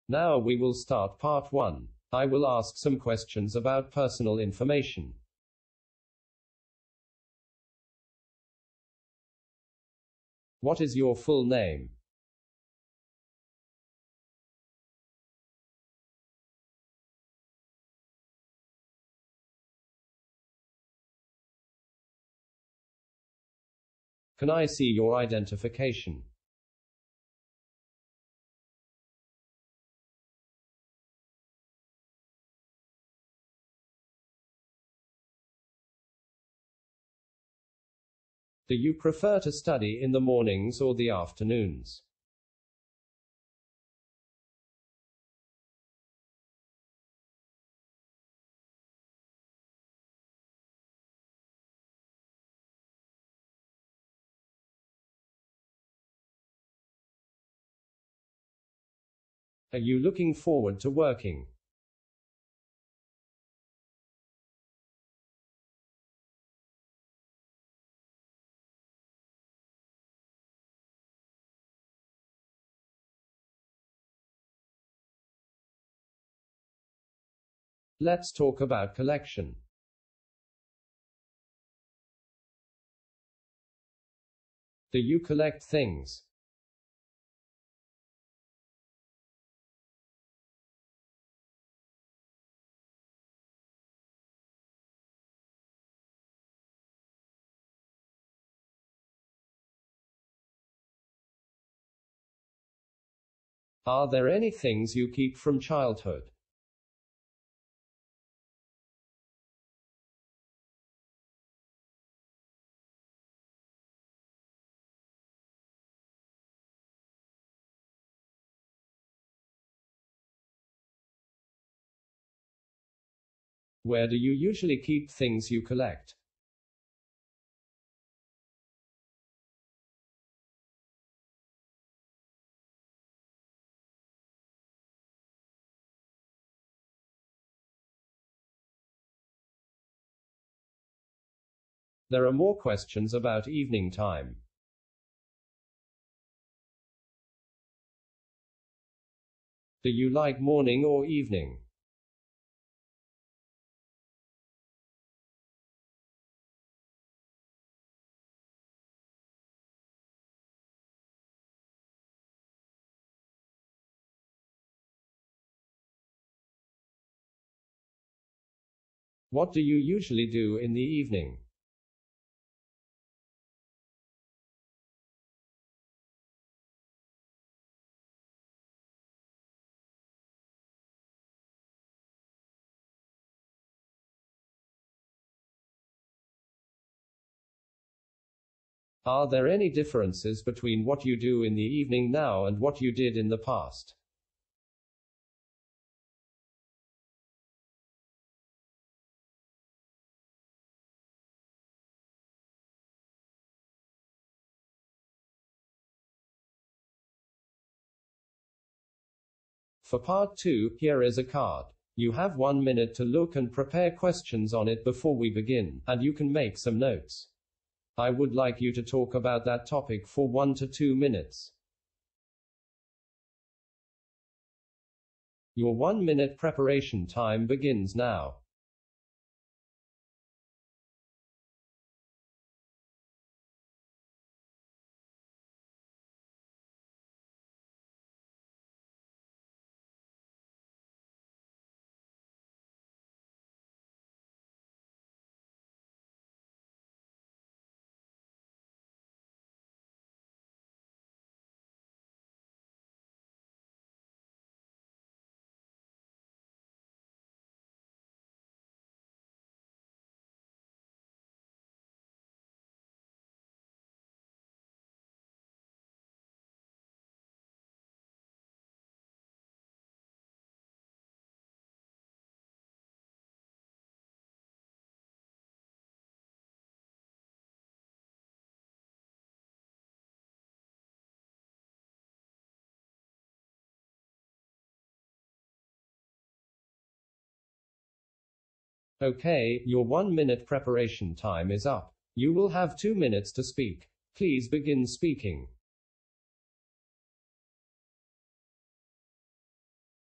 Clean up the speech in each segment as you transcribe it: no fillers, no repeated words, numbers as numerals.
Now we will start part 1. I will ask some questions about personal information. What is your full name? Can I see your identification? Do you prefer to study in the mornings or the afternoons? Are you looking forward to working? Let's talk about collection. Do you collect things? Are there any things you keep from childhood? Where do you usually keep things you collect? There are more questions about evening time. Do you like morning or evening? What do you usually do in the evening? Are there any differences between what you do in the evening now and what you did in the past? For part 2, here is a card. You have 1 minute to look and prepare questions on it before we begin, and you can make some notes. I would like you to talk about that topic for 1 to 2 minutes. Your 1 minute preparation time begins now. Okay, your 1 minute preparation time is up. You will have 2 minutes to speak. Please begin speaking.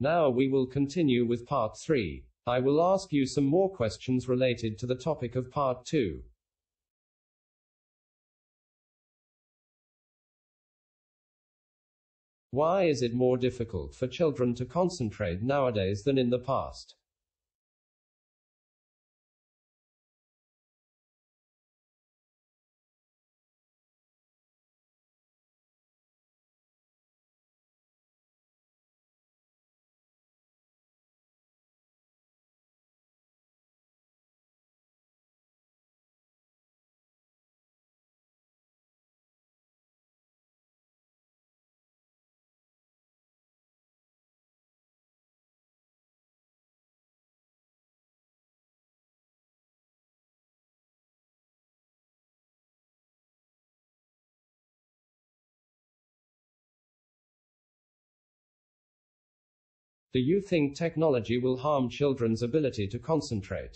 Now we will continue with part 3. I will ask you some more questions related to the topic of part 2. Why is it more difficult for children to concentrate nowadays than in the past? Do you think technology will harm children's ability to concentrate?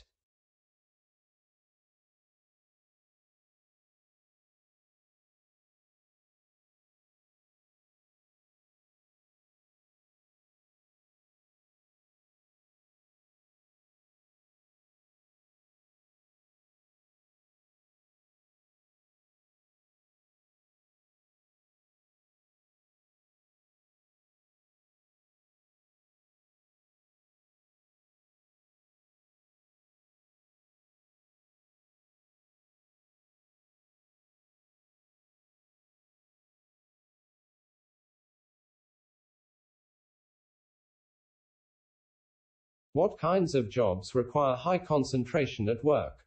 What kinds of jobs require high concentration at work?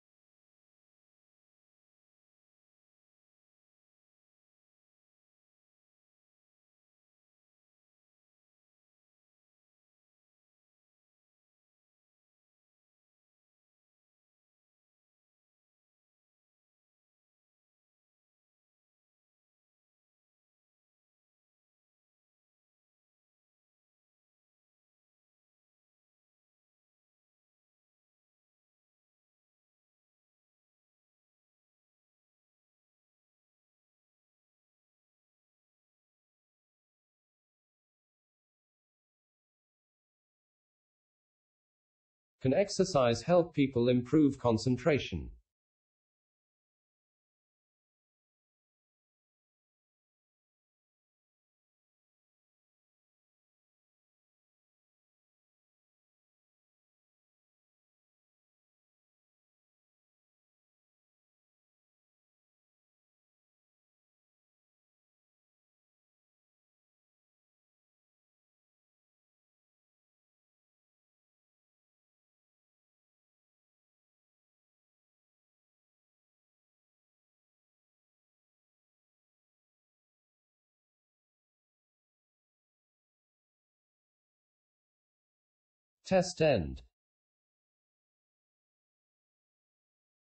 Can exercise help people improve concentration? Test end.